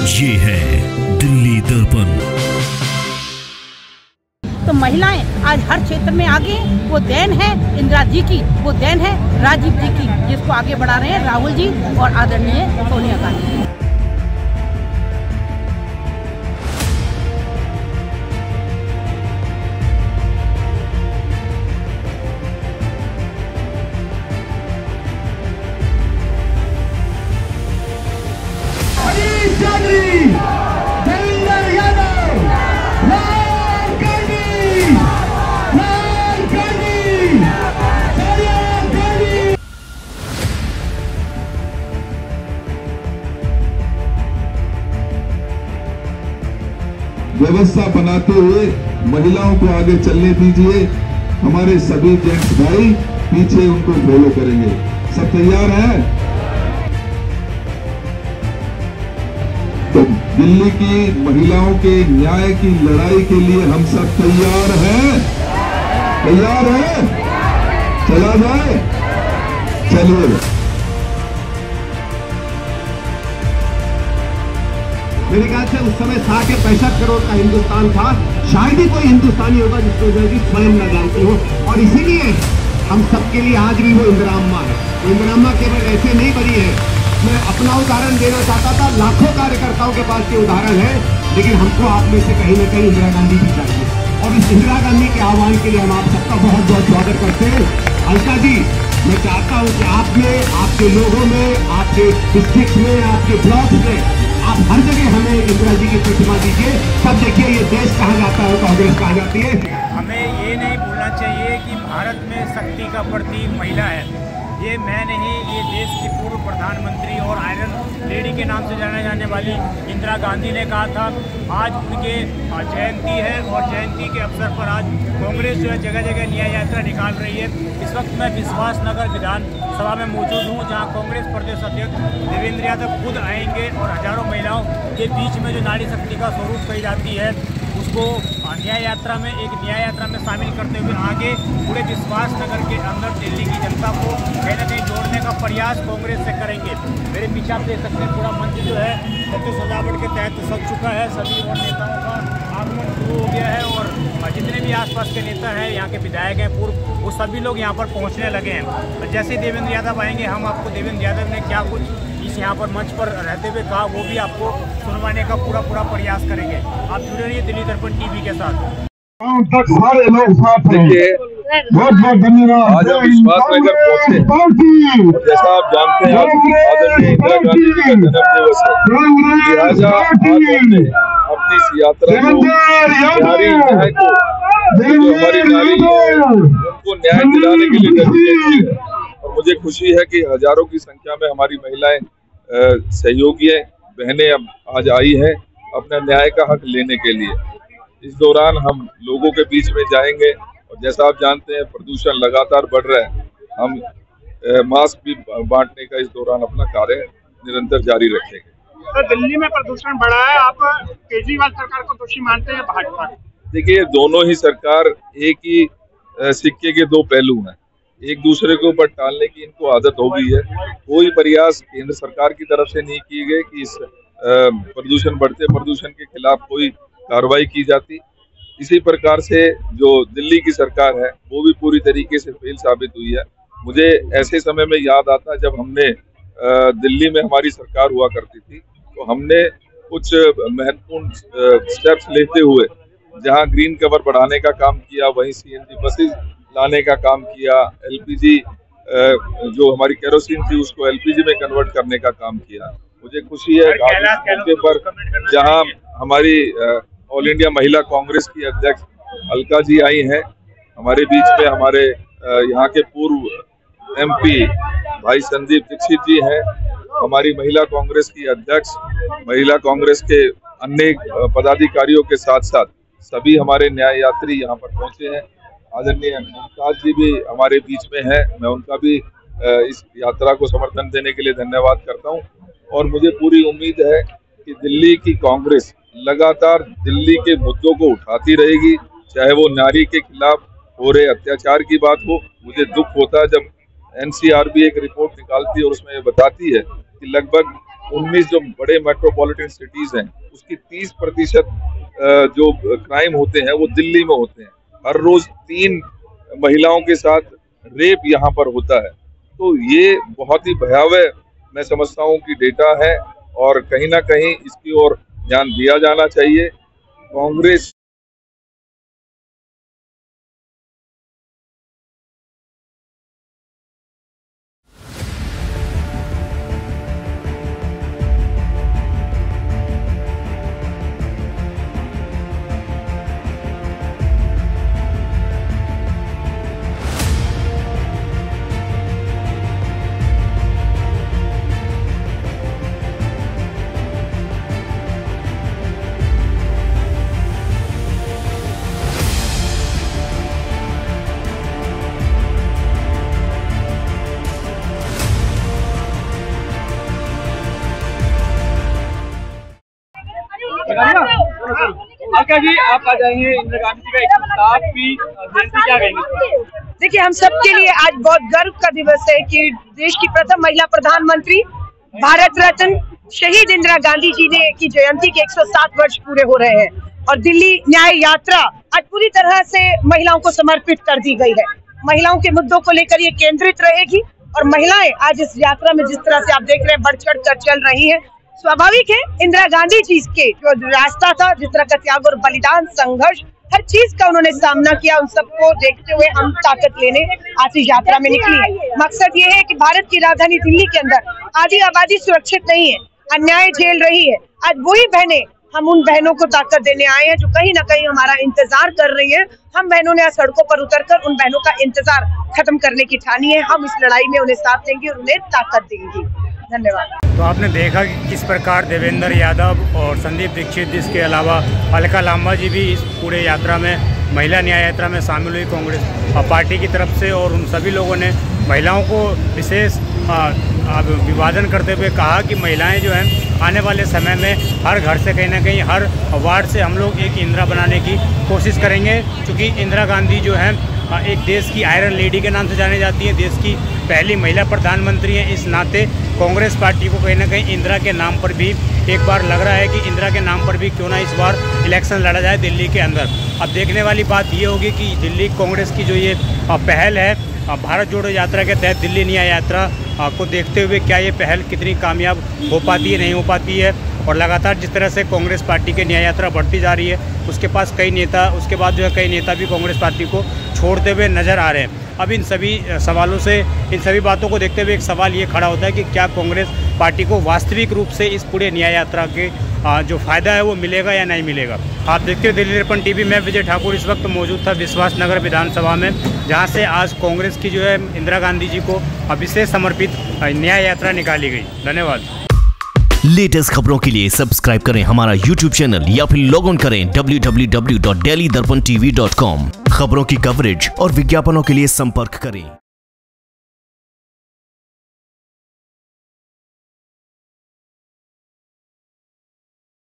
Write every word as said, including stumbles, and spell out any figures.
ये है दिल्ली दर्पण। तो महिलाएं आज हर क्षेत्र में आगे, वो देन है इंदिरा जी की, वो देन है राजीव जी की, जिसको आगे बढ़ा रहे हैं राहुल जी और आदरणीय सोनिया गांधी। व्यवस्था बनाते हुए महिलाओं को आगे चलने दीजिए। हमारे सभी जेंट्स भाई पीछे उनको फॉलो करेंगे। सब तैयार हैं? तो दिल्ली की महिलाओं के न्याय की लड़ाई के लिए हम सब तैयार हैं। तैयार हैं? चला जाए, चलिए। मेरे ख्याल से उस समय साठ या पैंसठ करोड़ का हिंदुस्तान था। शायद ही कोई हिंदुस्तानी होगा जिसको जो है स्वयं न जानती हो, और इसीलिए हम सबके लिए आज भी वो इंदिरा अम्मा है। तो इंदिरा अम्मा केवल ऐसे नहीं बनी है। मैं अपना उदाहरण देना चाहता था, लाखों कार्यकर्ताओं के पास ये उदाहरण है, लेकिन हमको आप में से कहीं न कहीं इंदिरा गांधी भी चाहिए। और इस इंदिरा गांधी के आह्वान के लिए हम आप सबका बहुत बहुत स्वागत करते हैं। अलका जी, मैं चाहता हूँ कि आप में, आपके लोगों में, आपके डिस्ट्रिक्ट में, आपके ब्लॉक में, आप हर जगह हमें इंदिरा जी की प्रतिमा दीजिए। तब देखिए ये देश कहाँ जाता है, कांग्रेस कहाँ जाती है। हमें ये नहीं भूलना चाहिए कि भारत में शक्ति का प्रतीक महिला है। ये मैं नहीं, ये देश की पूर्व प्रधानमंत्री और आयरन लेडी के नाम से जाने जाने वाली इंदिरा गांधी ने कहा था। आज उनके जयंती है और जयंती के अवसर पर आज कांग्रेस जो है जगह जगह न्याय यात्रा निकाल रही है। इस वक्त मैं विश्वास नगर विधानसभा में मौजूद हूँ, जहाँ कांग्रेस प्रदेश अध्यक्ष देवेंद्र यादव खुद आएंगे और हजारों महिलाओं के बीच में जो नारी शक्ति का स्वरूप कही जाती है उसको न्याय यात्रा में, एक न्याय यात्रा में शामिल करते हुए आगे पूरे विश्वास नगर के अंदर दिल्ली की जनता को कहीं ना कहीं जोड़ने का प्रयास कांग्रेस से करेंगे। मेरे पीछे आप देख सकते हैं पूरा मंच जो है सत्य सजावट के तहत सज चुका है। सभी और नेताओं का आगमन शुरू हो गया है और जितने भी आसपास के नेता हैं, यहाँ के विधायक हैं पूर्व, वो सभी लोग यहाँ पर पहुँचने लगे हैं। तो जैसे देवेंद्र यादव आएंगे, हम आपको देवेंद्र यादव ने क्या कुछ इस यहाँ पर मंच पर रहते हुए कहा वो भी आपको सुनवाने का पूरा पूरा प्रयास करेंगे। आप जुड़े रहिए दिल्ली दर्पण टीवी के साथ। सारे लोग साथ हैं। बहुत बहुत धन्यवाद। आज हम विश्वास नगर पहुंचे। जैसा आप जानते हैं, आदरणीय इंदिरा गांधी जी का जन्म दिवस है, लिहाजा आज हमने अपनी इस यात्रा को नारी न्याय को, जो हमारी नारी है उनको न्याय दिलाने के लिए डेडिकेट किया है। और मुझे खुशी है कि हजारों की संख्या में हमारी महिलाएं, सहयोगी बहनें अब आज आई हैं अपना न्याय का हक लेने के लिए। इस दौरान हम लोगों के बीच में जाएंगे और जैसा आप जानते हैं प्रदूषण लगातार बढ़ रहा है, हम मास्क भी बांटने का इस दौरान अपना कार्य निरंतर जारी रखेंगे। तो दिल्ली में प्रदूषण बढ़ा है, आप केजरीवाल सरकार को दोषी मानते हैं भाजपा? देखिए, दोनों ही सरकार एक ही सिक्के के दो पहलू हैं। एक दूसरे के ऊपर टालने की इनको आदत हो गई है। कोई प्रयास केंद्र सरकार की तरफ से नहीं किए गए कि इस प्रदूषण बढ़ते प्रदूषण के खिलाफ कोई कार्रवाई की जाती। इसी प्रकार से जो दिल्ली की सरकार है वो भी पूरी तरीके से फेल साबित हुई है। मुझे ऐसे समय में याद आता जब हमने दिल्ली में हमारी सरकार हुआ करती थी, तो हमने कुछ महत्वपूर्ण स्टेप्स लेते हुए जहां ग्रीन कवर बढ़ाने का काम किया, वहीं सीएनजी बसेस लाने का काम किया, एलपीजी जो हमारी केरोसिन थी उसको एलपीजी में कन्वर्ट करने का काम किया। मुझे खुशी है आज इस मौके पर जहां हमारी ऑल इंडिया महिला कांग्रेस की अध्यक्ष अलका जी आई हैं, हमारे बीच में हमारे यहाँ के पूर्व एमपी भाई संदीप दीक्षित जी हैं, हमारी महिला कांग्रेस की अध्यक्ष, महिला कांग्रेस के अन्य पदाधिकारियों के साथ साथ सभी हमारे न्याय यात्री यहाँ पर पहुंचे हैं। आदरणीय मुमताज जी भी हमारे बीच में हैं, मैं उनका भी इस यात्रा को समर्थन देने के लिए धन्यवाद करता हूं। और मुझे पूरी उम्मीद है कि दिल्ली की कांग्रेस लगातार दिल्ली के मुद्दों को उठाती रहेगी, चाहे वो नारी के खिलाफ हो रहे अत्याचार की बात हो। मुझे दुख होता है जब एनसीआरबी एक रिपोर्ट निकालती है और उसमें ये बताती है कि लगभग उन्नीस जो बड़े मेट्रोपॉलिटन सिटीज हैं उसकी तीस प्रतिशत जो क्राइम होते हैं वो दिल्ली में होते हैं। हर रोज तीन महिलाओं के साथ रेप यहाँ पर होता है। तो ये बहुत ही भयावह मैं समझता हूँ कि डेटा है और कहीं ना कहीं इसकी ओर ध्यान दिया जाना चाहिए। कांग्रेस अलका जी, आप आ जाएंगे इंदिरा गांधी जी का एक सौ सातवीं जयंती, क्या कहेंगे? देखिए, हम सबके लिए आज बहुत गर्व का दिवस है कि देश की प्रथम महिला प्रधानमंत्री भारत रत्न शहीद इंदिरा गांधी जी ने की जयंती के एक सौ सात वर्ष पूरे हो रहे हैं और दिल्ली न्याय यात्रा आज पूरी तरह से महिलाओं को समर्पित कर दी गई है। महिलाओं के मुद्दों को लेकर ये केंद्रित रहेगी और महिलाएं आज इस यात्रा में जिस तरह से आप देख रहे हैं बढ़ चढ़ कर चल रही है। स्वाभाविक है, इंदिरा गांधी जी के जो रास्ता था, जिस तरह का त्याग और बलिदान, संघर्ष, हर चीज का उन्होंने सामना किया, उन सबको देखते हुए हम ताकत लेने आज इस यात्रा में निकली। मकसद ये है कि भारत की राजधानी दिल्ली के अंदर आधी आबादी सुरक्षित नहीं है, अन्याय झेल रही है। आज वही बहनें, हम उन बहनों को ताकत देने आए हैं जो कहीं ना कहीं हमारा इंतजार कर रही है। हम बहनों ने आज सड़कों पर उतरकर उन बहनों का इंतजार खत्म करने की ठानी है। हम इस लड़ाई में उन्हें साथ देंगे और उन्हें ताकत देंगे। धन्यवाद। तो आपने देखा कि किस प्रकार देवेंद्र यादव और संदीप दीक्षित, जिसके अलावा अलका लांबा जी भी इस पूरे यात्रा में, महिला न्याय यात्रा में शामिल हुई कांग्रेस पार्टी की तरफ से, और उन सभी लोगों ने महिलाओं को विशेष विभाजन करते हुए कहा कि महिलाएं जो हैं आने वाले समय में हर घर से कहीं ना कहीं, हर वार्ड से हम लोग एक इंदिरा बनाने की कोशिश करेंगे। क्योंकि इंदिरा गांधी जो है एक देश की आयरन लेडी के नाम से जानी जाती है, देश की पहली महिला प्रधानमंत्री हैं। इस नाते कांग्रेस पार्टी को कहीं ना कहीं इंदिरा के नाम पर भी एक बार लग रहा है कि इंदिरा के नाम पर भी क्यों ना इस बार इलेक्शन लड़ा जाए दिल्ली के अंदर। अब देखने वाली बात ये होगी कि दिल्ली कांग्रेस की जो ये पहल है भारत जोड़ो यात्रा के तहत दिल्ली न्याय यात्रा को देखते हुए, क्या ये पहल कितनी कामयाब हो पाती है, नहीं हो पाती है। और लगातार जिस तरह से कांग्रेस पार्टी की न्याय यात्रा बढ़ती जा रही है, उसके पास कई नेता, उसके बाद जो है कई नेता भी कांग्रेस पार्टी को छोड़ते हुए नज़र आ रहे हैं। अब इन सभी सवालों से, इन सभी बातों को देखते हुए एक सवाल ये खड़ा होता है कि क्या कांग्रेस पार्टी को वास्तविक रूप से इस पूरे न्याय यात्रा के जो फ़ायदा है वो मिलेगा या नहीं मिलेगा। आप देखते हो दिल्ली दर्पण टीवी में विजय ठाकुर इस वक्त मौजूद था विश्वास नगर विधानसभा में, जहाँ से आज कांग्रेस की जो है इंदिरा गांधी जी को विशेष समर्पित न्याय यात्रा निकाली गई। धन्यवाद। लेटेस्ट खबरों के लिए सब्सक्राइब करें हमारा यूट्यूब चैनल या फिर लॉग ऑन करें W W W dot Daily Darpan TV dot com. खबरों की कवरेज और विज्ञापनों के लिए संपर्क करें।